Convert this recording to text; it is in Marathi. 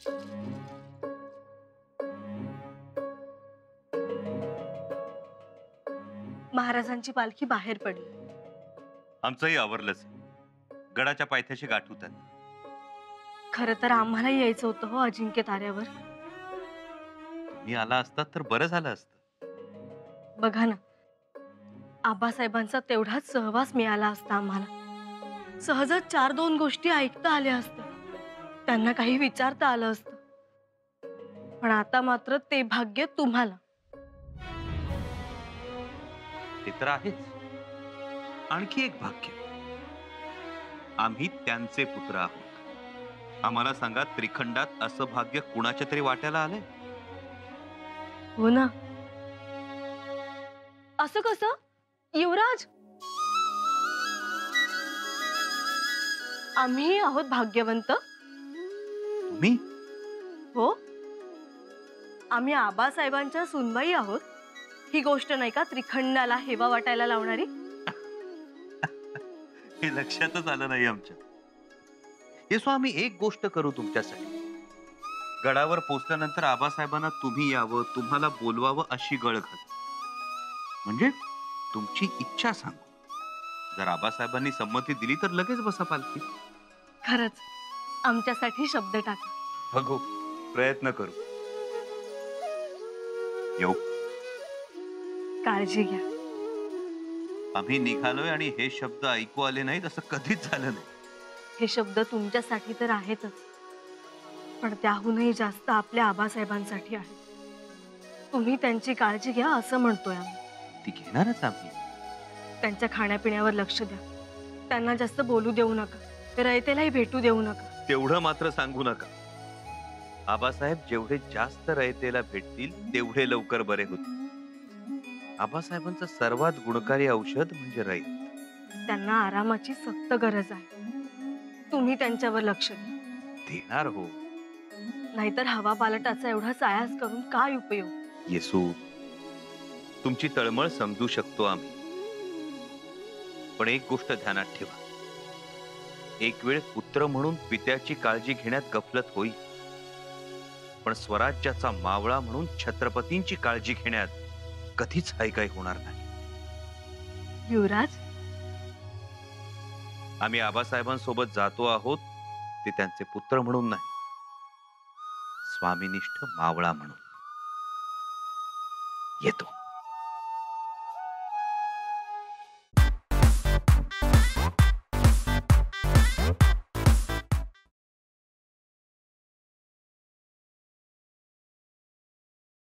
महाराजांची पालखी बाहेर पडली. आमचंही आवरलंच. गडाच्या पायथ्याशी गाठू त्यांना. खरं तर आम्हाला यायचं होतं हो अजिंक्य ताऱ्यावर. तुम्ही आला असतात तर बरं झालं असतं. बघा ना, आबासाहेबांचा तेवढाच सहवास मिळाला असता आम्हाला. सहजच 4-2 गोष्टी ऐकता आल्या असत्या. त्यांना काही विचारता आलं असतं. पण आता मात्र ते भाग्य तुम्हाला. ते तर आहेच. आणखी एक भाग्य. आम्ही त्यांचे पुत्र आहोत. आम्हाला सांगा, त्रिखंडात असं भाग्य कुणाच्या तरी वाट्याला आलंय? हो ना. असं कसं? युवराज, आम्ही आहोत भाग्यवंत. तुम्ही? हो, आम्ही आबासाहेबांच्या सुनबाई आहोत. ही गोष्ट नाही का त्रिखंडाला हेवा वाटायला लावणारी? हे लक्षातच आलं नाही आमच्या. येसो, आम्ही एक गोष्ट करू तुमच्यासाठी. गडावर पोचल्यानंतर आबासाहेबांना तुम्ही यावं, तुम्हाला बोलवावं अशी गळ घाल. म्हणजे तुमची इच्छा सांगू. जर आबासाहेबांनी संमती दिली तर लगेच बसा पालखी. खरंच आमच्यासाठी शब्द टाका. बघू, प्रयत्न करू. येऊ. काळजी घ्या. आम्ही निघालोय आणि हे शब्द ऐकू आले नाहीत असं कधीच झालं नाही. हे शब्द तुमच्यासाठी तर आहेतच, पण त्याहूनही जास्त आपल्या आबासाहेबांसाठी आहे. तुम्ही त्यांची काळजी घ्या असं म्हणतोय आम्ही. ती घेणारच आम्ही. त्यांच्या खाण्यापिण्यावर लक्ष द्या. त्यांना जास्त बोलू देऊ नका. रयतेलाही भेटू देऊ नका. तेवढं मात्र सांगू नका. आबासाहेब जेवढे जास्त रयतेला भेटतील तेवढे लवकर बरे होतील. आबासाहेबांचं सर्वात गुणकारी औषध म्हणजे रयत. त्यांना आरामाची सक्त गरज आहे. तुम्ही त्यांच्यावर लक्ष द्या. देणार हो. नाहीतर हवा पालटाचा एवढा सायास करून काय उपयोग? येसू, तुमची तळमळ समजू शकतो आम्ही. पण एक गोष्ट ध्यानात ठेवा. एक वेळ पुत्र म्हणून पित्याची काळजी घेण्यात गफलत होईल, पण स्वराज्याचा मावळा म्हणून छत्रपतींची काळजी घेण्यात कधीच हायगाय होणार नाही. युवराज, आम्ही आबासाहेबांसोबत जातो आहोत ते त्यांचे पुत्र म्हणून नाही, स्वामीनिष्ठ मावळा म्हणून. येतो.